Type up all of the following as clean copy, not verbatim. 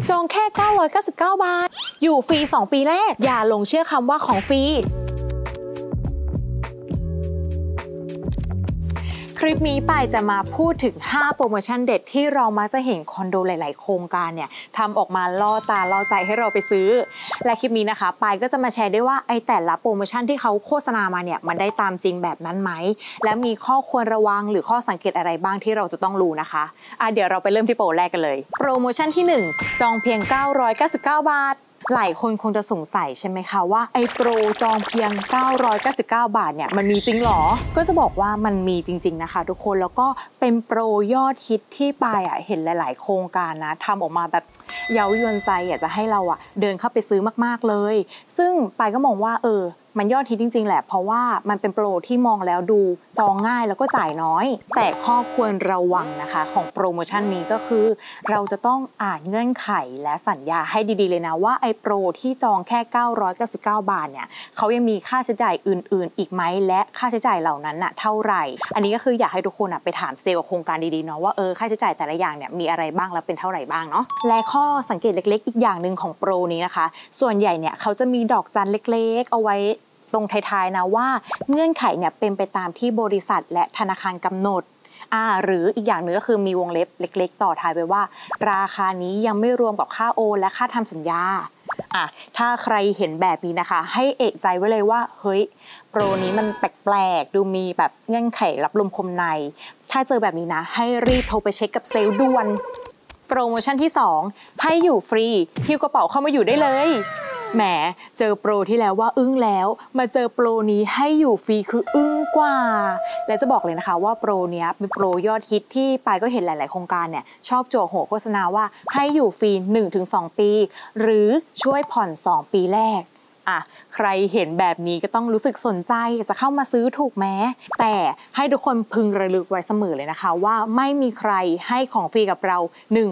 จองแค่999 บาทอยู่ฟรี2 ปีแรกอย่าหลงเชื่อคำว่าของฟรีคลิปนี้ปายจะมาพูดถึง5โปรโมชั่นเด็ดที่เรามักจะเห็นคอนโดหลายๆโครงการเนี่ยทำออกมาล่อตาล่อใจให้เราไปซื้อและคลิปนี้นะคะปายก็จะมาแชร์ด้วยว่าไอ้แต่ละโปรโมชั่นที่เขาโฆษณามาเนี่ยมันได้ตามจริงแบบนั้นไหมและมีข้อควรระวังหรือข้อสังเกตอะไรบ้างที่เราจะต้องรู้นะคะเดี๋ยวเราไปเริ่มที่โปรแรกกันเลยโปรโมชั่นที่1จองเพียง999 บาทหลายคนคงจะสงสัยใช่ไหมคะว่าไอ้โปรจองเพียง999 บาทเนี่ยมันมีจริงหรอก็จะบอกว่ามันมีจริงๆนะคะทุกคนแล้วก็เป็นโปรยอดฮิตที่ปายเห็นหลายๆโครงการนะทำออกมาแบบเย้ายวนใจอยากจะให้เราเดินเข้าไปซื้อมากๆเลยซึ่งปายก็มองว่ามันยอดฮิตจริงๆแหละเพราะว่ามันเป็นโปรที่มองแล้วดูจองง่ายแล้วก็จ่ายน้อยแต่ข้อควรระวังนะคะของโปรโมชั่นนี้ก็คือเราจะต้องอ่านเงื่อนไขและสัญญาให้ดีๆเลยนะว่าไอ้โปรที่จองแค่999 บาทเนี่ยเขายังมีค่าใช้จ่ายอื่นๆอีกไหมและค่าใช้จ่ายเหล่านั้นเท่าไหร่อันนี้ก็คืออยากให้ทุกคนไปถามเซลล์โครงการดีๆเนาะว่าค่าใช้จ่ายแต่ละอย่างเนี่ยมีอะไรบ้างแล้วเป็นเท่าไหร่บ้างเนาะและข้อสังเกตเล็กๆอีกอย่างหนึ่งของโปรนี้นะคะส่วนใหญ่เนี่ยเขาจะมีดอกจันเล็กๆเอาไว้ตรงท้ายๆนะว่าเงื่อนไขเนี่ยเป็นไปตามที่บริษัทและธนาคารกำหนดหรืออีกอย่างหนึ่งก็คือมีวงเล็บเล็กๆต่อท้ายไปว่าราคานี้ยังไม่รวมกับค่าโอนและค่าทำสัญญาถ้าใครเห็นแบบนี้นะคะให้เอกใจไว้เลยว่าเฮ้ยโปรนี้มันแปลกๆดูมีแบบเงื่อนไขรับลมคมในถ้าเจอแบบนี้นะให้รีบโทรไปเช็คกับเซลล์ด่วนโปรโมชั่นที่2ให้อยู่ฟรีหิ้วกระเป๋าเข้ามาอยู่ได้เลยแหมเจอโปรที่แล้วว่าอึ้งแล้วมาเจอโปรนี้ให้อยู่ฟรีคืออึ้งกว่าและจะบอกเลยนะคะว่าโปรเนี้ยเป็นโปรยอดฮิตที่ปายก็เห็นหลายๆโครงการเนี่ยชอบโจหัวโฆษณาว่าให้อยู่ฟรี 1-2 ปีหรือช่วยผ่อน2 ปีแรกใครเห็นแบบนี้ก็ต้องรู้สึกสนใจจะเข้ามาซื้อถูกไหมแต่ให้ทุกคนพึงระลึกไว้เสมอเลยนะคะว่าไม่มีใครให้ของฟรีกับเรา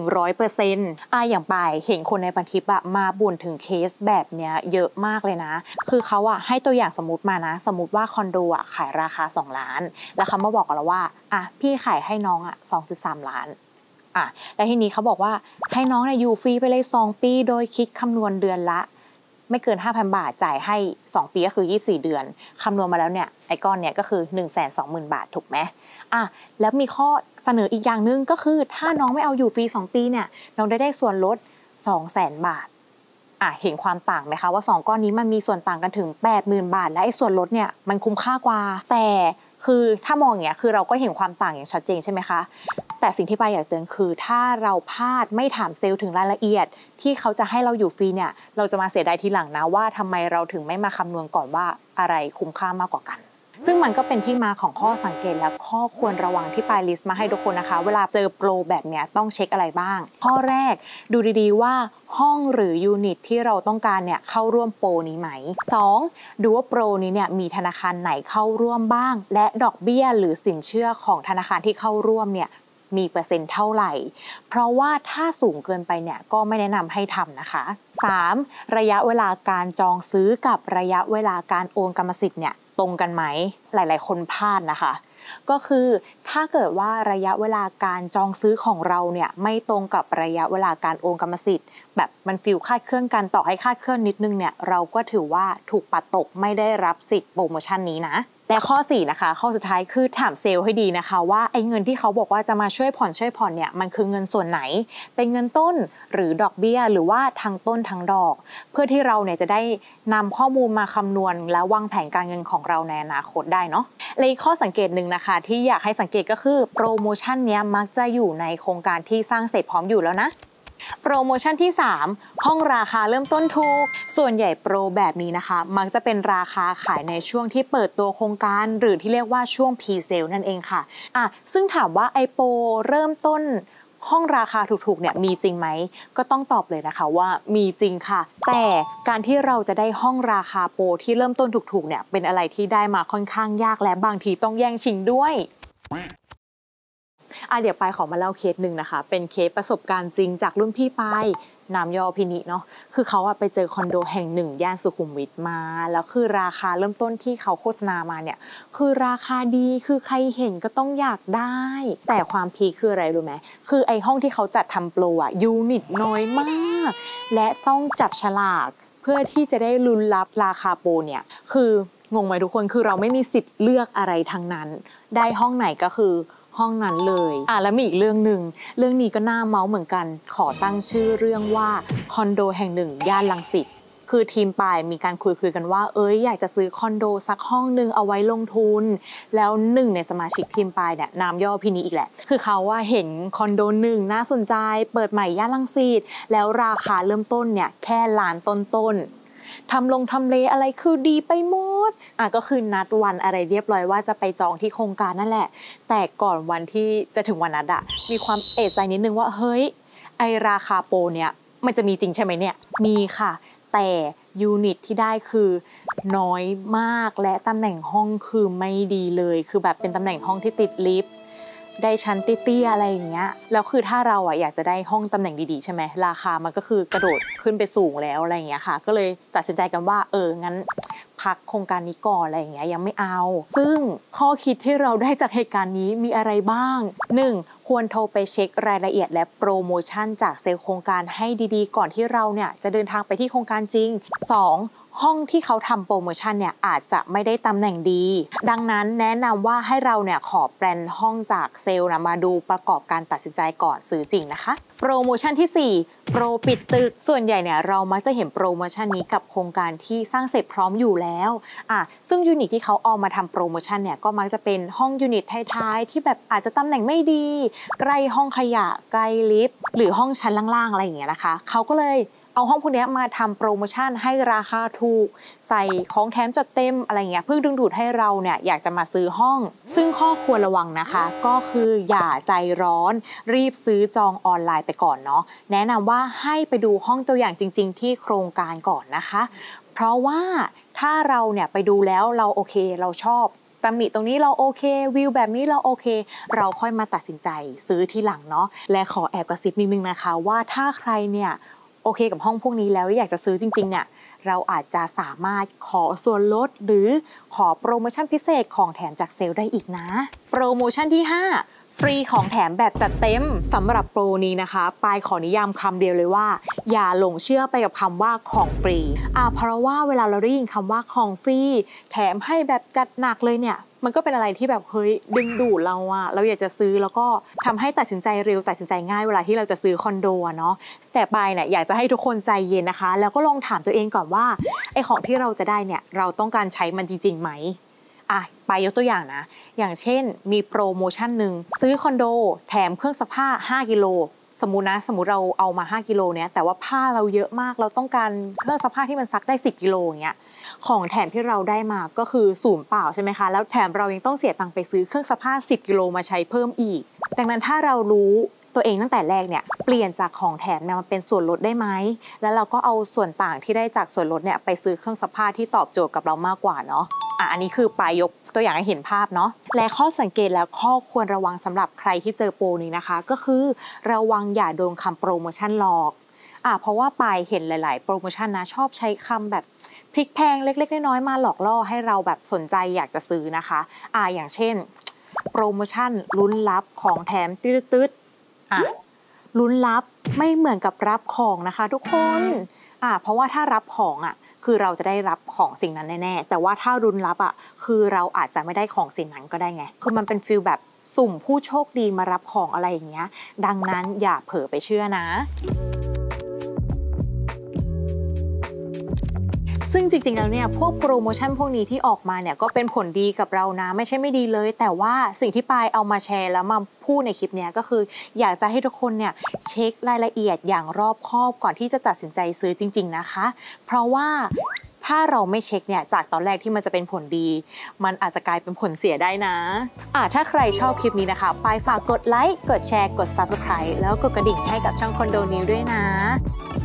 100% อย่างปายเห็นคนในพันทิปมาบ่นถึงเคสแบบเนี้ยเยอะมากเลยนะคือเขาให้ตัวอย่างสมมติมานะสมมติว่าคอนโดขายราคา2 ล้านแล้วเขามาบอกกับเราว่าพี่ขายให้น้อง 2.3 ล้านแล้วทีนี้เขาบอกว่าให้น้องอยู่ฟรีไปเลย2 ปีโดยคิดคำนวณเดือนละไม่เกิน 5,000 บาทจ่ายให้2 ปีก็คือ24 เดือนคำนวณมาแล้วเนี่ยไอ้ก้อนเนี่ยก็คือ 120,000 บาทถูกไหมแล้วมีข้อเสนออีกอย่างนึงก็คือถ้าน้องไม่เอาอยู่ฟรี2 ปีเนี่ยน้องได้ส่วนลด 200,000 บาทเห็นความต่างไหมคะว่า2 ก้อนนี้มันมีส่วนต่างกันถึง 80,000 บาทและไอ้ส่วนลดเนี่ยมันคุ้มค่ากว่าแต่คือถ้ามองอย่างเงี้ยคือเราก็เห็นความต่างอย่างชัดเจนใช่ไหมคะแต่สิ่งที่ปายอยากเตือนคือถ้าเราพลาดไม่ถามเซลล์ถึงรายละเอียดที่เขาจะให้เราอยู่ฟรีเนี่ยเราจะมาเสียดายทีหลังนะว่าทำไมเราถึงไม่มาคำนวณก่อนว่าอะไรคุ้มค่ามากกว่ากันซึ่งมันก็เป็นที่มาของข้อสังเกตและข้อควรระวังที่ปายลิสต์มาให้ทุกคนนะคะเวลาเจอโปรแบบเนี้ยต้องเช็คอะไรบ้างข้อแรกดูดีๆว่าห้องหรือยูนิตที่เราต้องการเนี่ยเข้าร่วมโปรนี้ไหม2ดูว่าโปรนี้เนี่ยมีธนาคารไหนเข้าร่วมบ้างและดอกเบี้ยหรือสินเชื่อของธนาคารที่เข้าร่วมเนี่ยมีเปอร์เซ็นต์เท่าไหร่เพราะว่าถ้าสูงเกินไปเนี่ยก็ไม่แนะนำให้ทำนะคะ3ระยะเวลาการจองซื้อกับระยะเวลาการโอนกรรมสิทธิ์เนี่ยตรงกันไหมหลายๆคนพลาดนะคะก็คือถ้าเกิดว่าระยะเวลาการจองซื้อของเราเนี่ยไม่ตรงกับระยะเวลาการโอนกรรมสิทธิ์แบบมันฟิลคลาดเคลื่อนกันต่อให้คลาดเคลื่อนนิดนึงเนี่ยเราก็ถือว่าถูกปัดตกไม่ได้รับสิทธิ์โปรโมชั่นนี้นะและข้อ4นะคะข้อสุดท้ายคือถามเซลล์ให้ดีนะคะว่าไอ้เงินที่เขาบอกว่าจะมาช่วยผ่อนเนี่ยมันคือเงินส่วนไหนเป็นเงินต้นหรือดอกเบี้ยหรือว่าทั้งต้นทั้งดอกเพื่อที่เราเนี่ยจะได้นำข้อมูลมาคำนวณและวางแผนการเงินของเราในอนาคตได้เนาะและอีกข้อสังเกตหนึ่งนะคะที่อยากให้สังเกตก็คือโปรโมชั่นเนี้ยมักจะอยู่ในโครงการที่สร้างเสร็จพร้อมอยู่แล้วนะโปรโมชั่นที่3ห้องราคาเริ่มต้นถูกส่วนใหญ่โปรแบบนี้นะคะมักจะเป็นราคาขายในช่วงที่เปิดตัวโครงการหรือที่เรียกว่าช่วง Pre-sale นั่นเองค่ะซึ่งถามว่าไอโปรเริ่มต้นห้องราคาถูกๆเนี่ยมีจริงไหมก็ต้องตอบเลยนะคะว่ามีจริงค่ะแต่การที่เราจะได้ห้องราคาโปรที่เริ่มต้นถูกๆเนี่ยเป็นอะไรที่ได้มาค่อนข้างยากและบางทีต้องแย่งชิงด้วยเดี๋ยวปายขอมาเล่าเคสหนึ่งนะคะเป็นเคสประสบการณ์จริงจากรุ่นพี่ปายนามย่อพินิเนาะคือเขาไปเจอคอนโดแห่งหนึ่งย่านสุขุมวิทมาแล้วคือราคาเริ่มต้นที่เขาโฆษณามาเนี่ยคือราคาดีคือใครเห็นก็ต้องอยากได้แต่ความพีคคืออะไรรู้ไหมคือไอห้องที่เขาจัดทำโปรยูนิตน้อยมากและต้องจับฉลากเพื่อที่จะได้ลุ้นรับราคาโปรเนี่ยคืองงไหมทุกคนคือเราไม่มีสิทธิ์เลือกอะไรทั้งนั้นได้ห้องไหนก็คือห้องนั้นเลยแล้วมีอีกเรื่องหนึ่งเรื่องนี้ก็น่าเมาส์เหมือนกันขอตั้งชื่อเรื่องว่าคอนโดแห่งหนึ่งย่านรังสิตคือทีมปายมีการคุยกันว่าอยากจะซื้อคอนโดสักห้องนึงเอาไว้ลงทุนแล้วหนึ่งในสมาชิกทีมปายเนี่ยนามย่อพี่นี้อีกแหละคือเขาเห็นคอนโดหนึ่งน่าสนใจเปิดใหม่ย่านรังสิตแล้วราคาเริ่มต้นเนี่ยแค่ล้านต้นทำเลอะไรคือดีไปหมดก็คือนัดวันอะไรเรียบร้อยว่าจะไปจองที่โครงการนั่นแหละแต่ก่อนวันที่จะถึงวันนัดมีความเอะใจนิดนึงว่าเฮ้ยไอราคาโปรเนี่ยมันจะมีจริงใช่ไหมเนี่ยมีค่ะแต่ยูนิตที่ได้คือน้อยมากและตำแหน่งห้องคือไม่ดีเลยคือแบบเป็นตำแหน่งห้องที่ติดลิฟต์ได้ชั้นเตี้ยๆอะไรอย่างเงี้ยแล้วคือถ้าเราอยากจะได้ห้องตำแหน่งดีๆใช่ไหมราคามันก็คือกระโดดขึ้นไปสูงแล้วอะไรอย่างเงี้ยค่ะก็เลยตัดสินใจกันว่างั้นพักโครงการนี้ก่อนอะไรอย่างเงี้ยยังไม่เอาซึ่งข้อคิดที่เราได้จากเหตุการณ์นี้มีอะไรบ้าง 1. ควรโทรไปเช็ครายละเอียดและโปรโมชั่นจากเซลล์โครงการให้ดีๆก่อนที่เราเนี่ยจะเดินทางไปที่โครงการจริง 2. ห้องที่เขาทำโปรโมชั่นเนี่ยอาจจะไม่ได้ตำแหน่งดีดังนั้นแนะนำว่าให้เราเนี่ยขอแปลนห้องจากเซลล์นะมาดูประกอบการตัดสินใจก่อนซื้อจริงนะคะโปรโมชั่นที่ 4 โปรปิดตึกส่วนใหญ่เนี่ยเรามักจะเห็นโปรโมชั่นนี้กับโครงการที่สร้างเสร็จพร้อมอยู่แล้วซึ่งยูนิตที่เขาเอามาทำโปรโมชั่นเนี่ยก็มักจะเป็นห้องยูนิตท้ายๆที่แบบอาจจะตำแหน่งไม่ดีใกล้ห้องขยะใกล้ลิฟต์หรือห้องชั้นล่างๆอะไรอย่างเงี้ยนะคะเขาก็เลยเอาห้องพวกนี้มาทำโปรโมชั่นให้ราคาถูกใส่ของแถมจัดเต็มอะไรเงี้ยเพื่อดึงดูดให้เราเนี่ยอยากจะมาซื้อห้องซึ่งข้อควรระวังนะคะก็คืออย่าใจร้อนรีบซื้อจองออนไลน์ไปก่อนเนาะแนะนำว่าให้ไปดูห้องตัวอย่างจริงๆที่โครงการก่อนนะคะเพราะว่าถ้าเราเนี่ยไปดูแล้วเราโอเคเราชอบตำหนิตรงนี้เราโอเควิวแบบนี้เราโอเคเราค่อยมาตัดสินใจซื้อทีหลังเนาะและขอแอบกระซิบนิดนึงนะคะว่าถ้าใครเนี่ยโอเคกับห้องพวกนี้แล้วอยากจะซื้อจริงๆเนี่ยเราอาจจะสามารถขอส่วนลดหรือขอโปรโมชั่นพิเศษของแถมจากเซลล์ได้อีกนะโปรโมชั่นที่ 5 ฟรีของแถมแบบจัดเต็มสำหรับโปรนี้นะคะปายขอนิยามคำเดียวเลยว่าอย่าหลงเชื่อไปกับคำว่าของฟรีเพราะว่าเวลาเราได้ยินคำว่าของฟรีแถมให้แบบจัดหนักเลยเนี่ยมันก็เป็นอะไรที่แบบเฮ้ยดึงดูดเราอยากจะซื้อแล้วก็ทำให้ตัดสินใจเร็วตัดสินใจง่ายเวลาที่เราจะซื้อคอนโดเนาะแต่ปายเนี่ยอยากจะให้ทุกคนใจเย็นนะคะแล้วก็ลองถามตัวเองก่อนว่าไอ้ของที่เราจะได้เนี่ยเราต้องการใช้มันจริงๆไหมปายยกตัวอย่างนะอย่างเช่นมีโปรโมชั่นหนึ่งซื้อคอนโดแถมเครื่องซักผ้า5 กิโลสมมุติเราเอามา5 กิโลเนี่ยแต่ว่าผ้าเราเยอะมากเราต้องการเครื่องซักผ้าที่มันซักได้10 กิโลอย่างเงี้ยของแถมที่เราได้มาก็คือศูนย์เปล่าใช่ไหมคะแล้วแถมเรายังต้องเสียตังค์ไปซื้อเครื่องซักผ้า10 กิโลมาใช้เพิ่มอีกดังนั้นถ้าเรารู้ตัวเองตั้งแต่แรกเนี่ยเปลี่ยนจากของแถมมาเป็นส่วนลดได้ไหมแล้วเราก็เอาส่วนต่างที่ได้จากส่วนลดเนี่ยไปซื้อเครื่องซักผ้าที่ตอบโจทย์กับเรามากกว่าเนาะอันนี้คือปายยกตัวอย่างให้เห็นภาพเนาะและข้อสังเกตและข้อควรระวังสำหรับใครที่เจอโปรนี้นะคะก็คือระวังอย่าโดนคำโปรโมชั่นหลอกเพราะว่าปายเห็นหลายๆโปรโมชั่นนะชอบใช้คำแบบพลิกแพงเล็กๆน้อยๆมาหลอกล่อให้เราแบบสนใจอยากจะซื้อนะคะอย่างเช่นโปรโมชั่นลุ้นรับของแถมตืดๆลุ้นรับไม่เหมือนกับรับของนะคะทุกคนเพราะว่าถ้ารับของคือเราจะได้รับของสิ่งนั้นแน่ๆแต่ว่าถ้ารุนรับคือเราอาจจะไม่ได้ของสิ่งนั้นก็ได้ไงคือมันเป็นฟีลแบบสุ่มผู้โชคดีมารับของอะไรอย่างเงี้ยดังนั้นอย่าเผลอไปเชื่อนะซึ่งจริงๆแล้วเนี่ยพวกโปรโมชั่นพวกนี้ที่ออกมาเนี่ยก็เป็นผลดีกับเรานะไม่ใช่ไม่ดีเลยแต่ว่าสิ่งที่ปายเอามาแชร์แล้วมาพูดในคลิปนี้ก็คืออยากจะให้ทุกคนเนี่ยเช็ครายละเอียดอย่างรอบคอบก่อนที่จะตัดสินใจซื้อจริงๆนะคะเพราะว่าถ้าเราไม่เช็คเนี่ยจากตอนแรกที่มันจะเป็นผลดีมันอาจจะกลายเป็นผลเสียได้นะถ้าใครชอบคลิปนี้นะคะปายฝากกดไลค์กดแชร์กด Subscribe แล้วกดกระดิ่งให้กับช่องคอนโดนิวด้วยนะ